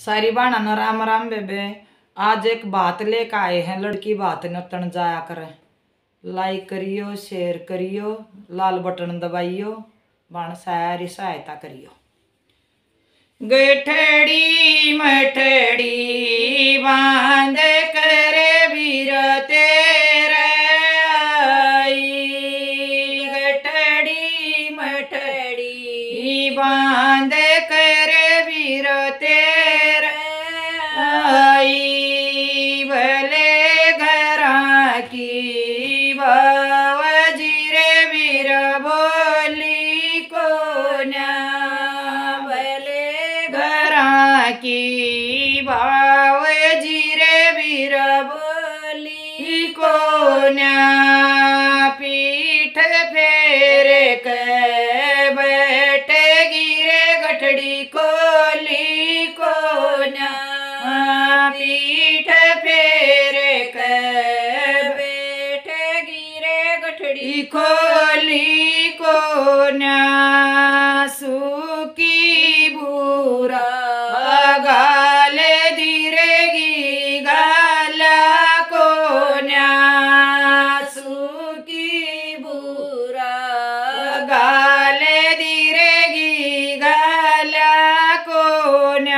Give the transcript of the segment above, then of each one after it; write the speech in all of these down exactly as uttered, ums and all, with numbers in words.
सारी बाणा न राम राम बेबे। आज एक बात लेकर आए हैं, लड़की बात नतन जाया करे। लाइक करियो, शेयर करियो, लाल बटन दबाइयो, बाण सारी सहायता करियो। गठड़ी मठड़ी बांध करे वीर तेरे आई, गठड़ी मठड़ी बांध करे वीर तेरे आई, भले घरा की बावजी रे वीर बोली को न्या, भले घरा की बावजी रे वीर बोली को न्या, पीठ फेर के बैठेगी रे गठड़ी कोली को न्या, पीठ फेर के बैठेगी रे गठड़ी खोली को न्या, सूकी बूरा गाले दिरेगी गाला को न्या, सूकी बूरा गाले दिरेगी गाला को न्या,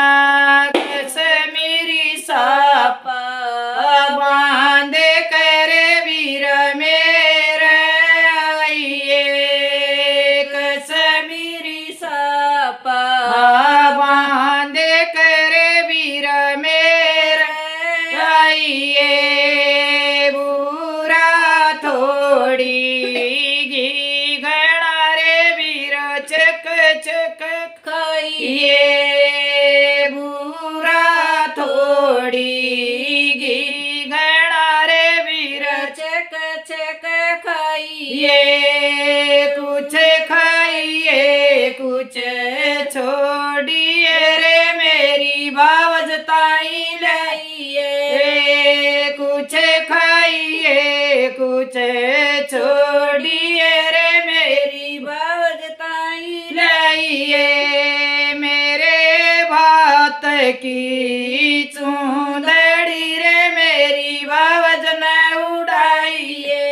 सापा बांध करे वीर मेरे आइए, कश्मीरी सापा बांध करे वीर मेरे आइए, बुरा थोड़ी घी घड़ा रे वीर चक चक खाइए, थोड़ी घी घड़ा रे वीर चक चक खाइए, कुछ खाइए कुछ छोड़िए रे मेरी बावजताई लाइए, कुछ खाइए कुछ छोड़िए रे मेरी बावजताई लाइए, मेरे भात की चूंदड़ी रे मेरी बावज न उड़ाइए,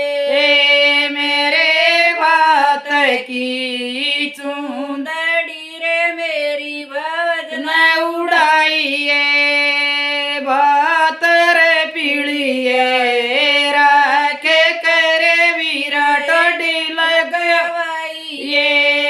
मेरे भात की चूंदड़ी रे मेरी बावज न उड़ाइए, भात रे पीड़िए राखे करे वीरा टोडी लगवाइए,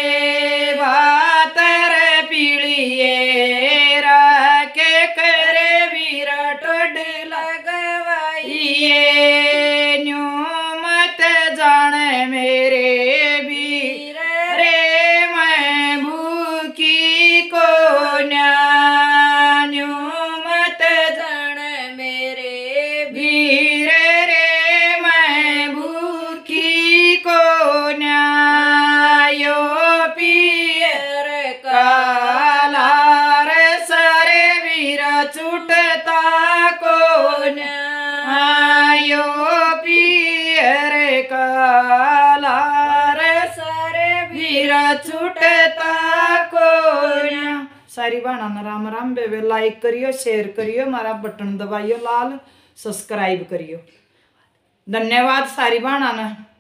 भात रे पीड़िए राखे करे वीरा टोड लगवाइए, न्यू मत जाने मेरे वीर रे मैं भूखी को न्या, न्यू मत जाने मेरे वीर रे मैं भूखी को न्या, यो पियर काला छूटता को न्या, यो पियर काला रे सारे वीरा छूटता को न्या। सारी बाणा न राम राम बेबे। लाइक करियो, शेयर करियो, मारा बटन दबाइयो लाल, सब्सक्राइब करियो। धन्यवाद सारी बाणा न।